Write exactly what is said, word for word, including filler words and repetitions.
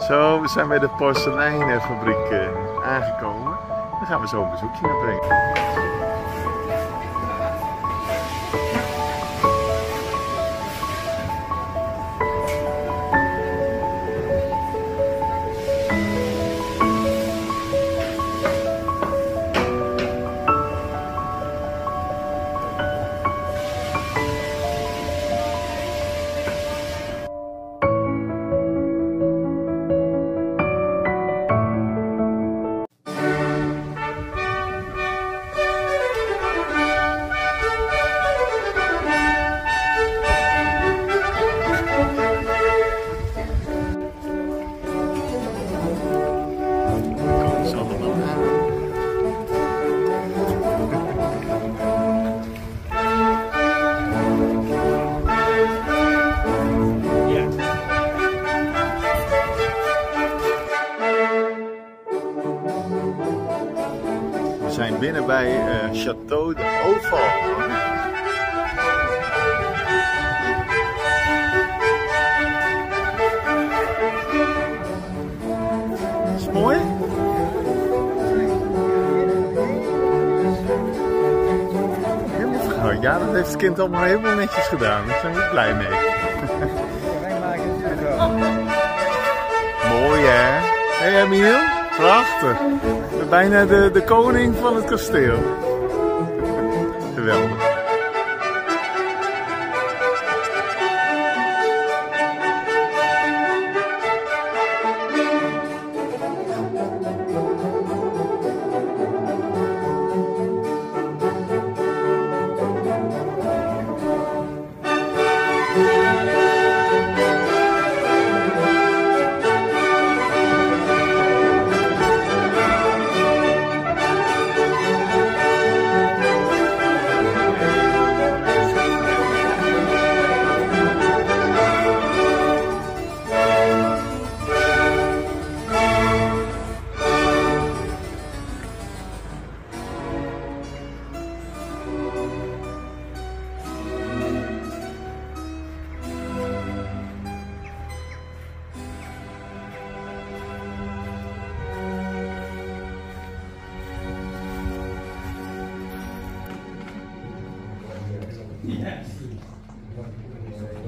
Zo, we zijn bij de porseleinfabriek uh, aangekomen. Dan gaan we zo een bezoekje naar brengen. We zijn binnen bij uh, Château de Oval. Is het mooi? Helemaal vergroot. Ja, dat heeft het kind allemaal helemaal netjes gedaan. Daar zijn we blij mee. Mooi hè? Hé hey, Emiel? Prachtig. Bijna de, de koning van het kasteel. Geweldig. Yes.